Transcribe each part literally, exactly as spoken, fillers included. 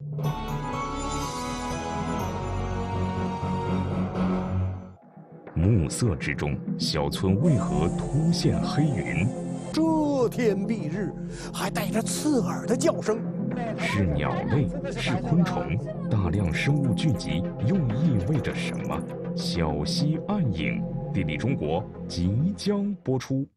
暮色之中，小村为何突现黑云？ 遮天蔽日，还带着刺耳的叫声。 是鸟类？是昆虫？大量生物聚集又意味着什么？小溪暗影，地理中国即将播出。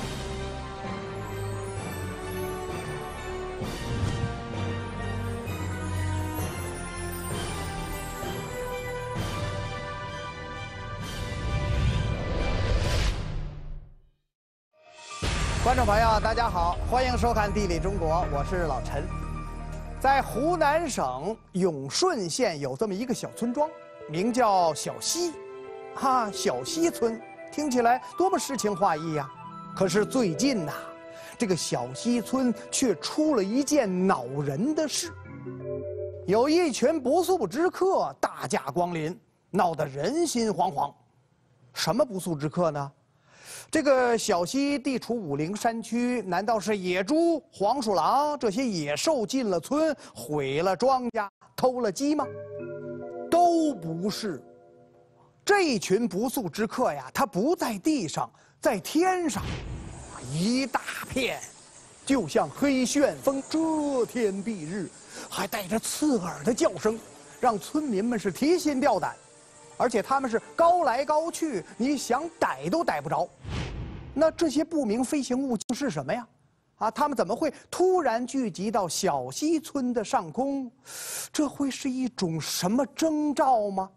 观众朋友，大家好，欢迎收看《地理中国》，我是老陈。在湖南省永顺县有这么一个小村庄，名叫小溪，哈、啊，小溪村听起来多么诗情画意呀！可是最近呐、啊，这个小溪村却出了一件恼人的事，有一群不速之客大驾光临，闹得人心惶惶。什么不速之客呢？这个小溪地处武陵山区，难道是野猪、黄鼠狼这些野兽进了村，毁了庄稼，偷了鸡吗？都不是。这一群不速之客呀，它不在地上，在天上，一大片，就像黑旋风，遮天蔽日，还带着刺耳的叫声，让村民们是提心吊胆。而且他们是高来高去，你想逮都逮不着。那这些不明飞行物是什么呀？啊，他们怎么会突然聚集到小溪村的上空？这会是一种什么征兆吗？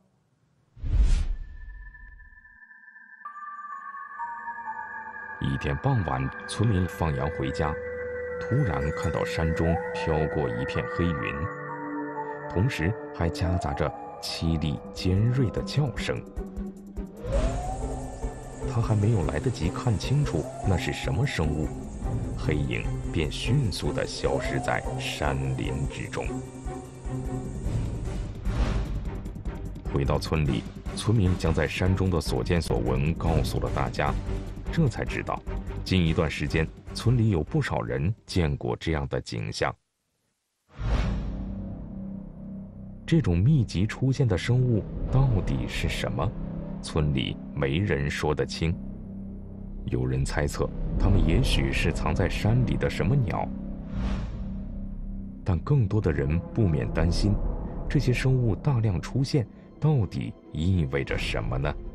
一天傍晚，村民放羊回家，突然看到山中飘过一片黑云，同时还夹杂着凄厉尖锐的叫声。他还没有来得及看清楚那是什么生物，黑影便迅速地消失在山林之中。回到村里，村民将在山中的所见所闻告诉了大家，这才知道，近一段时间村里有不少人见过这样的景象。这种密集出现的生物到底是什么？村里没人说得清。有人猜测，它们也许是藏在山里的什么鸟。但更多的人不免担心，这些生物大量出现，到底意味着什么呢？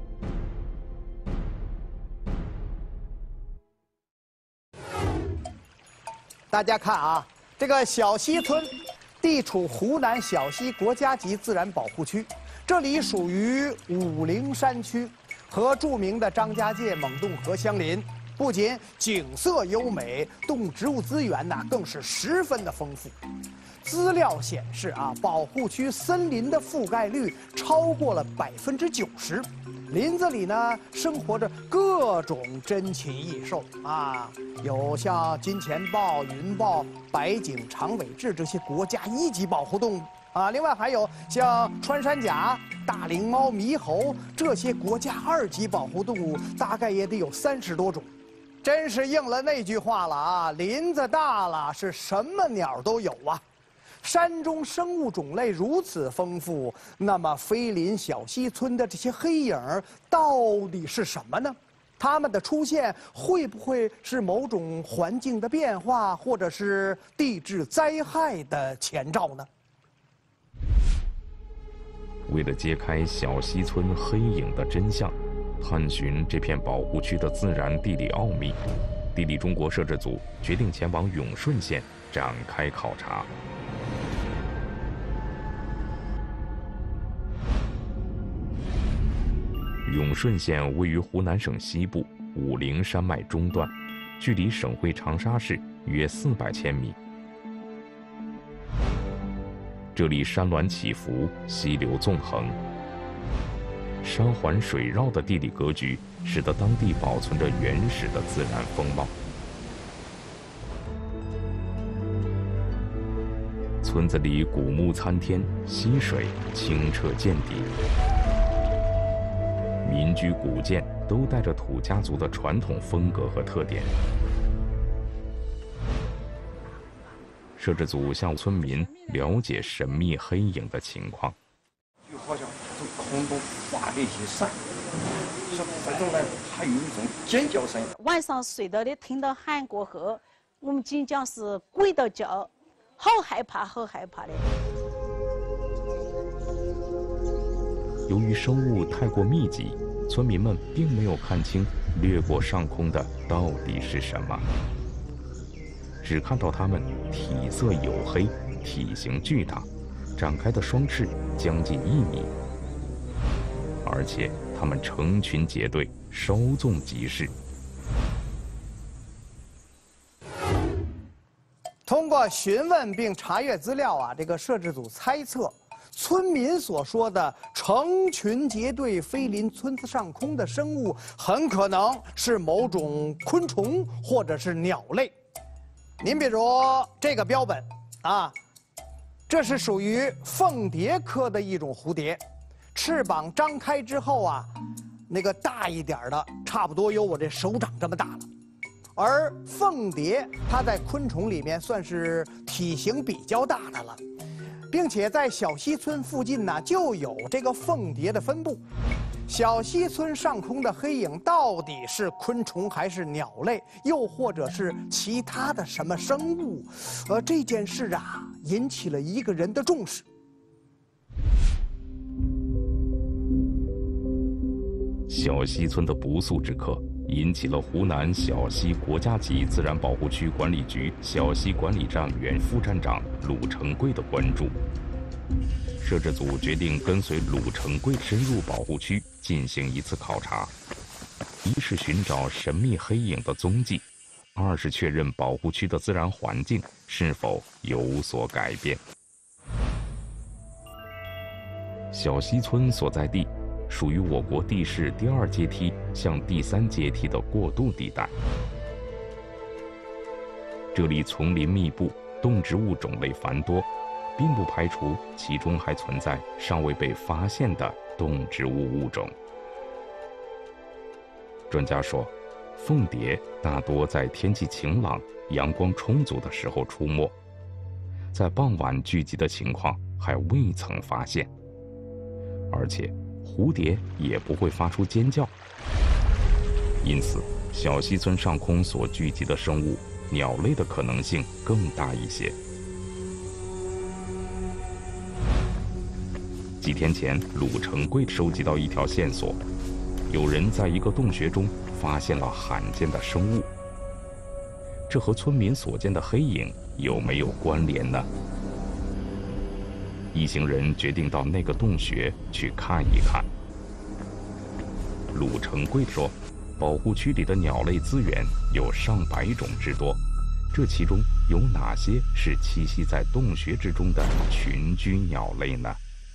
大家看啊，这个小溪村地处湖南小溪国家级自然保护区，这里属于武陵山区，和著名的张家界蒙洞河相邻。不仅景色优美，动物植物资源呢更是十分的丰富。资料显示啊，保护区森林的覆盖率超过了百分之九十。林子里呢生活着各种珍禽异兽啊，有像金钱豹、云豹、白颈长尾雉这些国家一级保护动物啊，另外还有像穿山甲、大灵猫、猕猴这些国家二级保护动物，大概也得有三十多种。真是应了那句话了啊，林子大了是什么鸟都有啊。山中生物种类如此丰富，那么飞临小溪村的这些黑影到底是什么呢？它们的出现会不会是某种环境的变化，或者是地质灾害的前兆呢？ 为了揭开小溪村黑影的真相，探寻这片保护区的自然地理奥秘，地理中国摄制组决定前往永顺县展开考察。永顺县位于湖南省西部武陵山脉中段，距离省会长沙市约四百千米。这里山峦起伏，溪流纵横，山环水绕的地理格局，使得当地保存着原始的自然风貌。村子里古木参天，溪水清澈见底。民居古建都带着土家族的传统风格和特点。 摄制组向村民了解神秘黑影的情况。 就好像从空中画了一些闪，像这种呢，还有一种尖叫声。 晚上睡到的，听到喊过后，我们紧张是鬼到叫，好害怕，好害怕的。 由于生物太过密集，村民们并没有看清掠过上空的到底是什么，只看到它们体色黝黑，体型巨大，展开的双翅将近一米，而且它们成群结队，稍纵即逝。 通过询问并查阅资料啊，这个摄制组猜测，村民所说的成群结队飞临村子上空的生物，很可能是某种昆虫或者是鸟类。您比如这个标本啊，这是属于凤蝶科的一种蝴蝶，翅膀张开之后啊，那个大一点的，差不多有我这手掌这么大了。而凤蝶它在昆虫里面算是体型比较大的了。并且在小溪村附近呢，就有这个凤蝶的分布。小溪村上空的黑影到底是昆虫还是鸟类，又或者是其他的什么生物？呃，这件事啊，引起了一个人的重视。 小溪村的不速之客引起了湖南小溪国家级自然保护区管理局小溪管理站原副站长鲁成贵的关注。摄制组决定跟随鲁成贵深入保护区进行一次考察，一是寻找神秘黑影的踪迹，二是确认保护区的自然环境是否有所改变。小溪村所在地属于我国地势第二阶梯向第三阶梯的过渡地带，这里丛林密布，动植物种类繁多，并不排除其中还存在尚未被发现的动植物物种。专家说，凤蝶大多在天气晴朗、阳光充足的时候出没，在傍晚聚集的情况还未曾发现，而且蝴蝶也不会发出尖叫，因此小溪村上空所聚集的生物，鸟类的可能性更大一些。几天前，鲁成贵收集到一条线索，有人在一个洞穴中发现了罕见的生物，这和村民所见的黑影有没有关联呢？一行人决定到那个洞穴去看一看。鲁成贵说，保护区里的鸟类资源有上百种之多，这其中有哪些是栖息在洞穴之中的群居鸟类呢？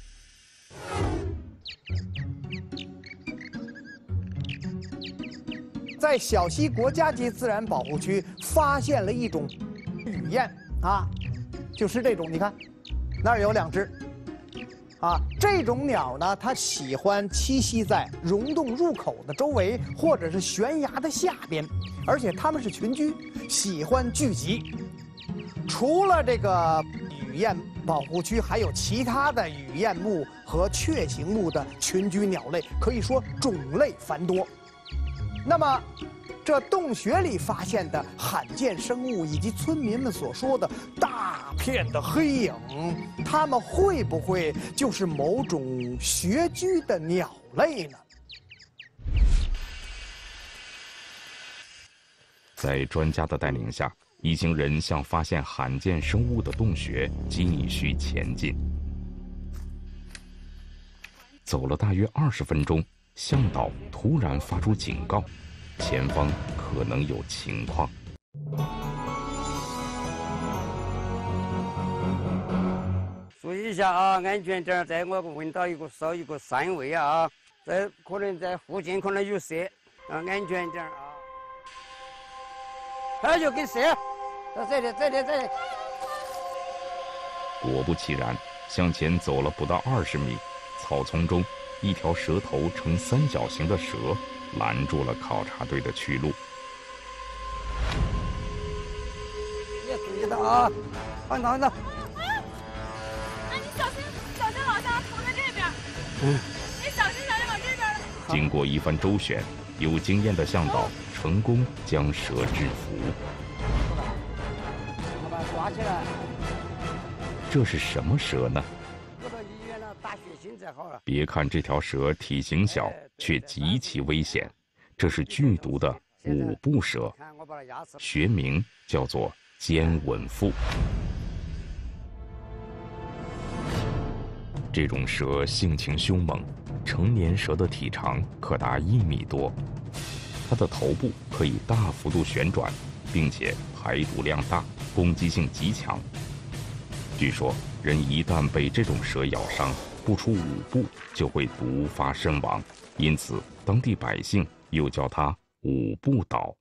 在小溪国家级自然保护区发现了一种雨燕啊，就是这种，你看那儿有两只啊。这种鸟呢，它喜欢栖息在溶洞入口的周围，或者是悬崖的下边，而且它们是群居，喜欢聚集。除了这个雨燕保护区，还有其他的雨燕目和雀形目的群居鸟类，可以说种类繁多。那么，这洞穴里发现的罕见生物，以及村民们所说的大片的黑影，它们会不会就是某种穴居的鸟类呢？ 在专家的带领下，一行人向发现罕见生物的洞穴继续前进。走了大约二十分钟，向导突然发出警告，前方可能有情况。 注意一下啊，安全点！在我闻到一个烧一个膻味啊，在可能在附近可能有蛇啊，安全点啊！还有跟蛇，在这里，这里，这里。 果不其然，向前走了不到二十米，草丛中一条蛇头呈三角形的蛇拦住了考察队的去路。 也注意到啊， 快拿拿。 那你小心，小心往下涂在这边。嗯。你小心小心往这边。 经过一番周旋，有经验的向导成功将蛇制服。 把它抓起来。 这是什么蛇呢？ 我到医院了，打血清才好了。 别看这条蛇体型小，却极其危险。这是剧毒的五步蛇，学名叫做尖吻腹。这种蛇性情凶猛，成年蛇的体长可达一米多，它的头部可以大幅度旋转，并且排毒量大，攻击性极强。据说，人一旦被这种蛇咬伤，不出五步就会毒发身亡，因此当地百姓又叫它五步岛。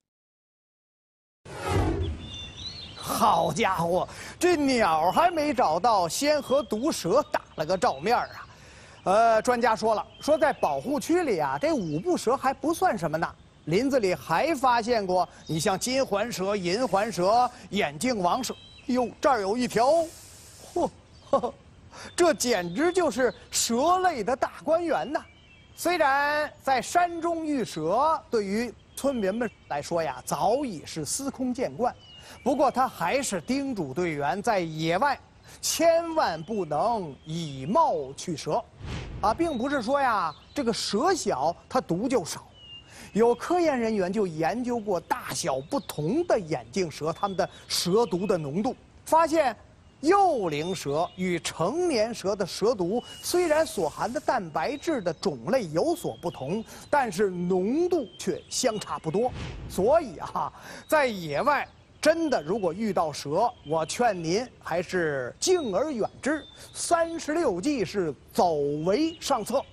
好家伙，这鸟还没找到，先和毒蛇打了个照面啊！呃，专家说了，说在保护区里啊，这五步蛇还不算什么呢。林子里还发现过，你像金环蛇、银环蛇、眼镜王蛇，哟，这儿有一条，嚯，呵呵，这简直就是蛇类的大观园呐！虽然在山中遇蛇，对于村民们来说呀，早已是司空见惯。不过他还是叮嘱队员在野外千万不能以貌取蛇，啊，并不是说呀这个蛇小它毒就少。有科研人员就研究过大小不同的眼镜蛇，它们的蛇毒的浓度，发现幼龄蛇与成年蛇的蛇毒虽然所含的蛋白质的种类有所不同，但是浓度却相差不多。所以啊，在野外真的如果遇到蛇，我劝您还是敬而远之。三十六计是走为上策。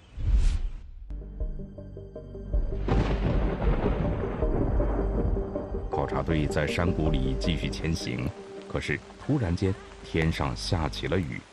考察队在山谷里继续前行，可是突然间天上下起了雨。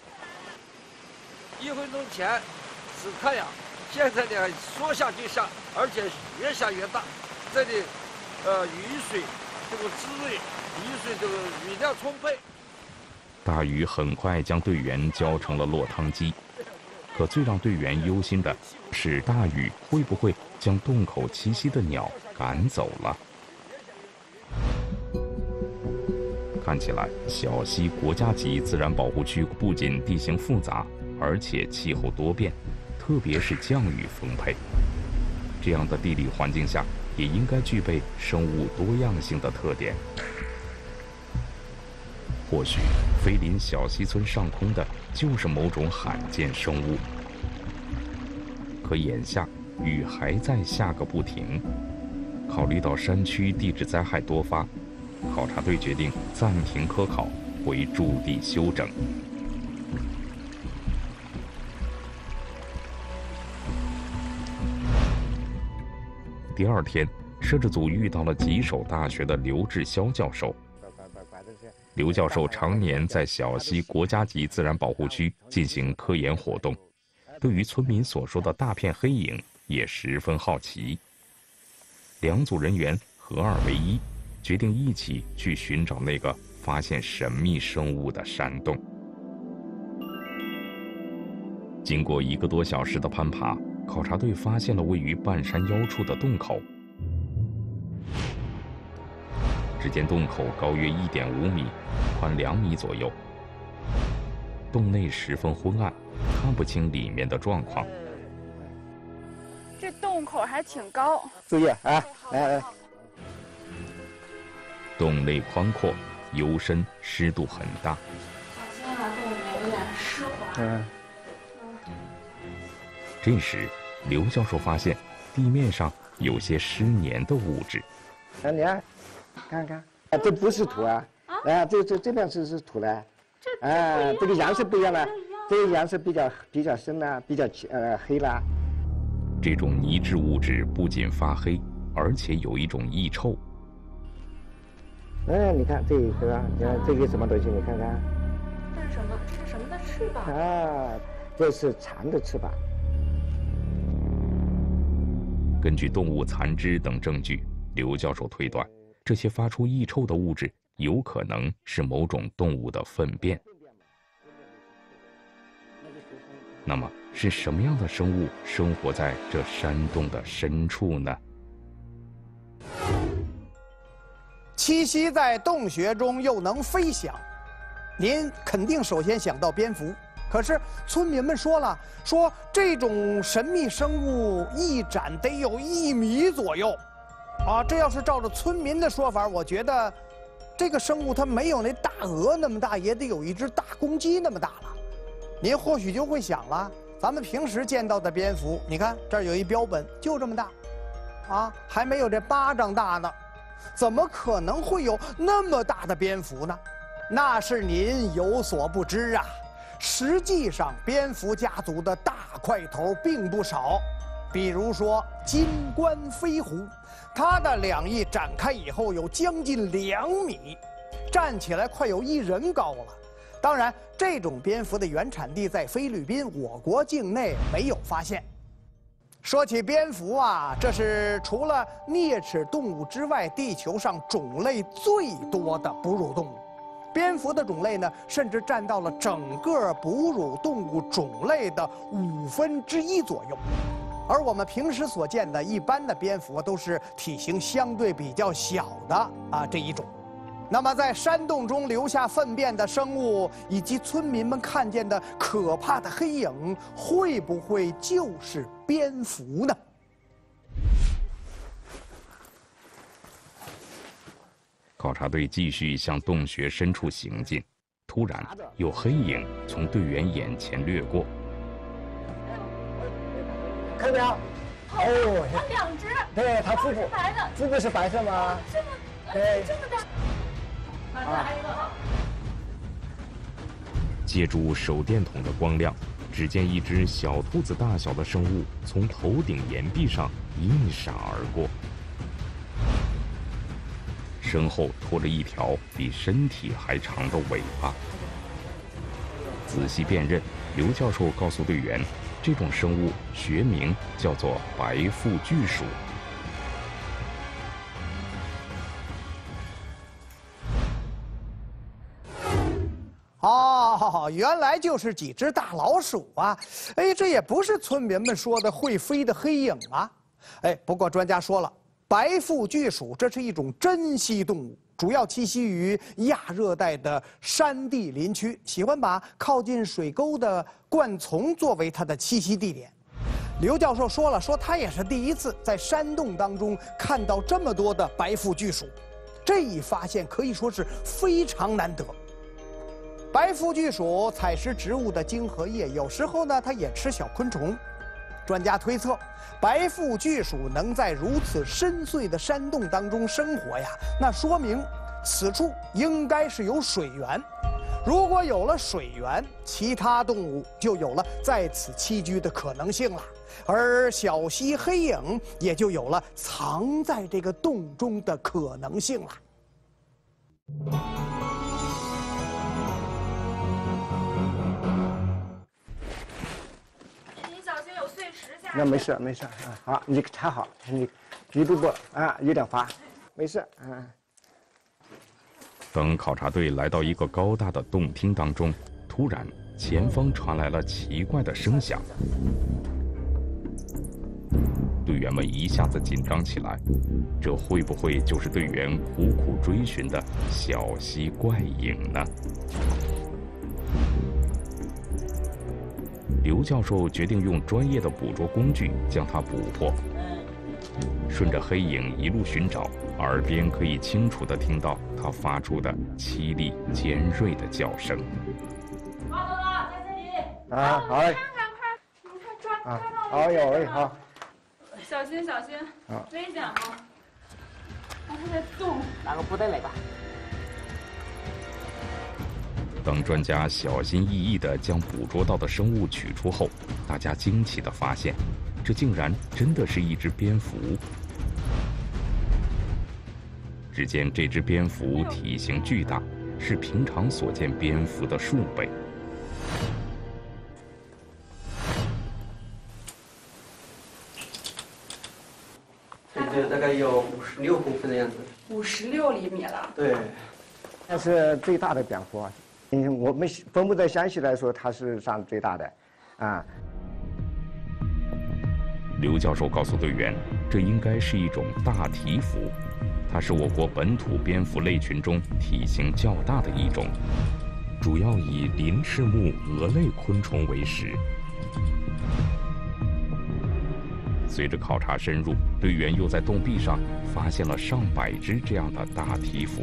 一分钟前是太阳，现在呢说下就下，而且越下越大。这里呃雨水这个滋润，雨水这个雨量充沛。 大雨很快将队员浇成了落汤鸡，可最让队员忧心的是大雨会不会将洞口栖息的鸟赶走了。看起来，小溪国家级自然保护区不仅地形复杂，而且气候多变，特别是降雨丰沛。这样的地理环境下，也应该具备生物多样性的特点。或许，飞临小溪村上空的就是某种罕见生物。可眼下雨还在下个不停，考虑到山区地质灾害多发，考察队决定暂停科考，回驻地休整。第二天，摄制组遇到了吉首大学的刘志霄教授。刘教授常年在小溪国家级自然保护区进行科研活动，对于村民所说的大片黑影也十分好奇。两组人员合二为一，决定一起去寻找那个发现神秘生物的山洞。经过一个多小时的攀爬，考察队发现了位于半山腰处的洞口。只见洞口高约一点五米，宽两米左右。洞内十分昏暗，看不清里面的状况。 这洞口还挺高， 注意啊！来来。 洞内宽阔、幽深，湿度很大。 小心啊，洞里面有点湿滑。 嗯。 这时，刘教授发现地面上有些湿黏的物质。 哎，你看，看看，哎，这不是土啊！哎，这这这边是是土嘞。这哎，这个颜色不一样了，这个颜色比较比较深啦，比较呃黑啦。 这种泥质物质不仅发黑，而且有一种异臭。 哎，你看这个，你看这个什么东西？你看看。 这是什么？这是什么的翅膀？ 啊，这是蝉的翅膀。 根据动物残肢等证据，刘教授推断，这些发出异臭的物质有可能是某种动物的粪便。那么，是什么样的生物生活在这山洞的深处呢？ 栖息在洞穴中又能飞翔，您肯定首先想到蝙蝠。可是村民们说了，说这种神秘生物一展得有一米左右，啊，这要是照着村民的说法，我觉得这个生物它没有那大鹅那么大，也得有一只大公鸡那么大了。您或许就会想了，咱们平时见到的蝙蝠，你看这儿有一标本，就这么大，啊，还没有这巴掌大呢，怎么可能会有那么大的蝙蝠呢？那是您有所不知啊。实际上，蝙蝠家族的大块头并不少，比如说金冠飞狐，它的两翼展开以后有将近两米，站起来快有一人高了。当然，这种蝙蝠的原产地在菲律宾，我国境内没有发现。说起蝙蝠啊，这是除了啮齿动物之外，地球上种类最多的哺乳动物。蝙蝠的种类呢，甚至占到了整个哺乳动物种类的五分之一左右。而我们平时所见的一般的蝙蝠都是体型相对比较小的啊这一种。那么在山洞中留下粪便的生物，以及村民们看见的可怕的黑影，会不会就是蝙蝠呢？ 考察队继续向洞穴深处行进，突然有黑影从队员眼前掠过。 看到没有？ 哦，它两只。 对，它腹部白的， 腹部是白色吗？ 这么， 对， 这么大。再来一个。 借助手电筒的光亮，只见一只小兔子大小的生物从头顶岩壁上一闪而过。身后拖着一条比身体还长的尾巴。仔细辨认，刘教授告诉队员，这种生物学名叫做白腹巨鼠。 哦，原来就是几只大老鼠啊！哎，这也不是村民们说的会飞的黑影啊！哎，不过专家说了。白腹巨鼠这是一种珍稀动物，主要栖息于亚热带的山地林区，喜欢把靠近水沟的灌丛作为它的栖息地点。刘教授说了，说他也是第一次在山洞当中看到这么多的白腹巨鼠，这一发现可以说是非常难得。白腹巨鼠采食植物的茎和叶，有时候呢，它也吃小昆虫。专家推测，白腹巨鼠能在如此深邃的山洞当中生活呀，那说明此处应该是有水源。如果有了水源，其他动物就有了在此栖居的可能性了，而小溪黑影也就有了藏在这个洞中的可能性了。 那没事没事啊，好，你插好，你一步步啊，有点滑，没事啊。 等考察队来到一个高大的洞厅当中，突然前方传来了奇怪的声响，队员们一下子紧张起来，这会不会就是队员苦苦追寻的小溪怪影呢？刘教授决定用专业的捕捉工具将它捕获。顺着黑影一路寻找，耳边可以清楚地听到它发出的凄厉尖锐的叫声。 好了了，在这里。 啊，好嘞。 看看，快，你快抓， 啊， 抓到好有哎，好。 小心小心，危险吗？啊，它在动。 拿个布袋来吧。 当专家小心翼翼地将捕捉到的生物取出后，大家惊奇地发现，这竟然真的是一只蝙蝠。只见这只蝙蝠体型巨大，是平常所见蝙蝠的数倍。 这大概有五十六公分的样子。 五十六厘米了。 对。 那是最大的蝙蝠。嗯，我们分布在湘西来说，它是算最大的，啊。 刘教授告诉队员，这应该是一种大蹄蝠，它是我国本土蝙蝠类群中体型较大的一种，主要以鳞翅目蛾类昆虫为食。随着考察深入，队员又在洞壁上发现了上百只这样的大蹄蝠。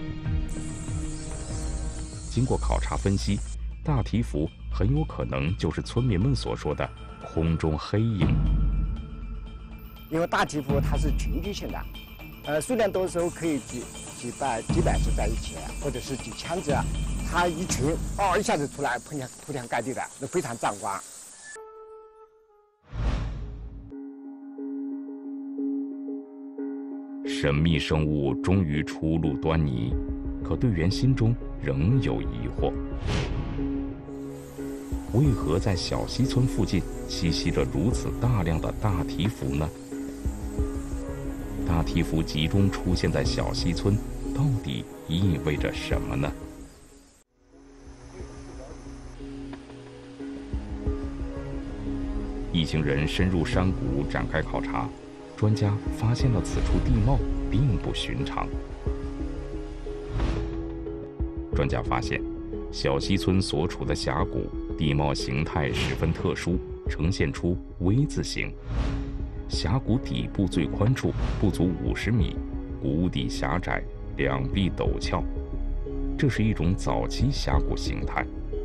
经过考察分析，大蹄蝠很有可能就是村民们所说的空中黑鹰。 因为大蹄蝠它是群居性的，呃，数量多的时候可以几几百几百只在一起，或者是几千只，它一群哦一下子出来，铺天铺天盖地的，那非常壮观。 神秘生物终于初露端倪，可队员心中仍有疑惑：为何在小溪村附近栖息着如此大量的大蹄蝠呢？大蹄蝠集中出现在小溪村，到底意味着什么呢？一行人深入山谷展开考察，专家发现了此处地貌并不寻常。专家发现，小溪村所处的峡谷地貌形态十分特殊，呈现出 V 字形。峡谷底部最宽处不足五十米，谷底狭窄，两壁陡峭，这是一种早期峡谷形态。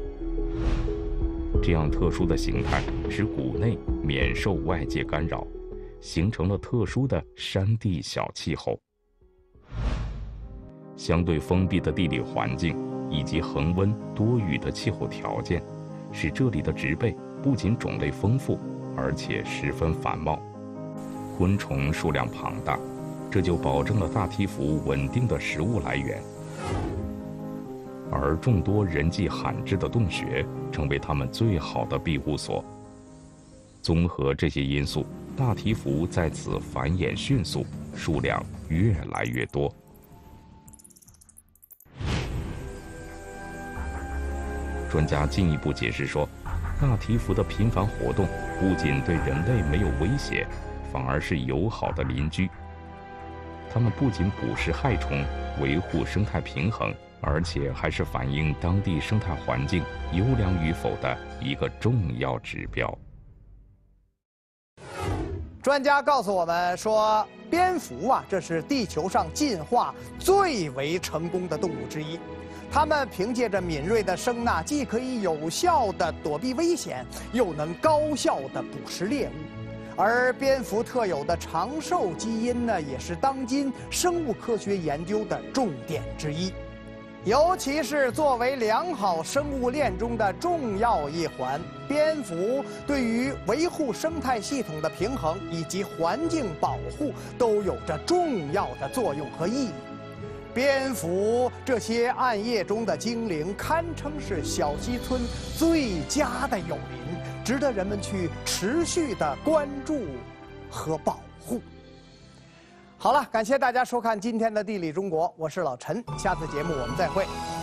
这样特殊的形态使谷内免受外界干扰，形成了特殊的山地小气候。相对封闭的地理环境以及恒温多雨的气候条件，使这里的植被不仅种类丰富，而且十分繁茂。昆虫数量庞大，这就保证了大蹄蝠稳定的食物来源。而众多人迹罕至的洞穴成为它们最好的庇护所。综合这些因素，大蹄蝠在此繁衍迅速，数量越来越多。专家进一步解释说，大蹄蝠的频繁活动不仅对人类没有威胁，反而是友好的邻居。它们不仅捕食害虫，维护生态平衡，而且还是反映当地生态环境优良与否的一个重要指标。 专家告诉我们说，蝙蝠啊，这是地球上进化最为成功的动物之一。它们凭借着敏锐的声呐，既可以有效地躲避危险，又能高效地捕食猎物。而蝙蝠特有的长寿基因呢，也是当今生物科学研究的重点之一。尤其是作为良好生物链中的重要一环，蝙蝠对于维护生态系统的平衡以及环境保护都有着重要的作用和意义。蝙蝠这些暗夜中的精灵，堪称是小溪村最佳的友邻，值得人们去持续的关注和保护。好了，感谢大家收看今天的《地理中国》，我是老陈，下次节目我们再会。